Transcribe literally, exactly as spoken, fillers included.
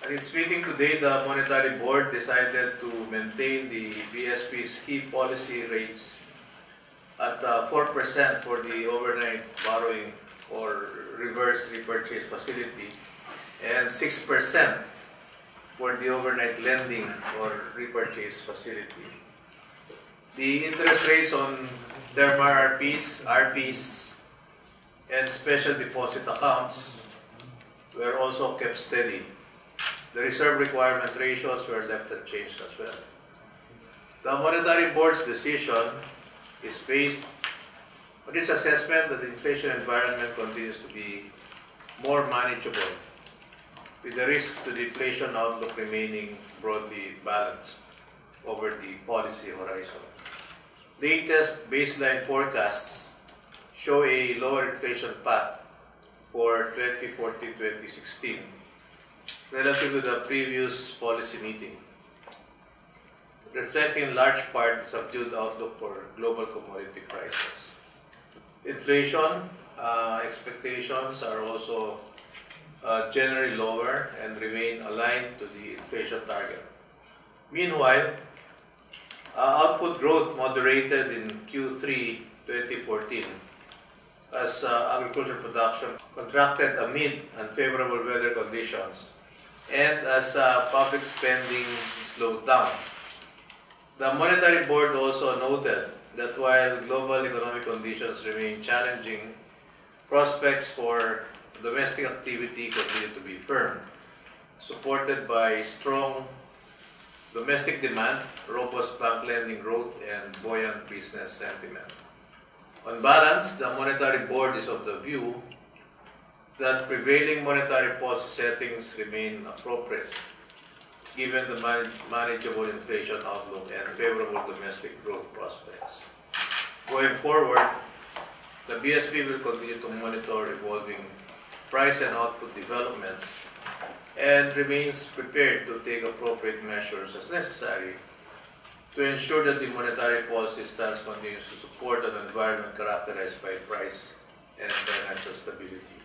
At its meeting today, the Monetary Board decided to maintain the B S P's key policy rates at uh, four percent for the overnight borrowing or reverse repurchase facility and six percent for the overnight lending or repurchase facility. The interest rates on term R R Ps, R Ps, and special deposit accounts were also kept steady. The reserve requirement ratios were left unchanged as well. The Monetary Board's decision is based on its assessment that the inflation environment continues to be more manageable, with the risks to the inflation outlook remaining broadly balanced over the policy horizon. Latest baseline forecasts show a lower inflation path for twenty fourteen to twenty sixteen relative to the previous policy meeting, reflecting in large part the subdued outlook for global commodity prices. Inflation uh, expectations are also uh, generally lower and remain aligned to the inflation target. Meanwhile, uh, output growth moderated in Q three twenty fourteen as uh, agricultural production contracted amid unfavorable weather conditions and as uh, public spending slowed down. The Monetary Board also noted that while global economic conditions remain challenging, prospects for domestic activity continue to be firm, supported by strong domestic demand, robust bank lending growth, and buoyant business sentiment. On balance, the Monetary Board is of the view that prevailing monetary policy settings remain appropriate given the man manageable inflation outlook and favorable domestic growth prospects. Going forward, the B S P will continue to monitor evolving price and output developments and remains prepared to take appropriate measures as necessary to ensure that the monetary policy stance continues to support an environment characterized by price and financial stability.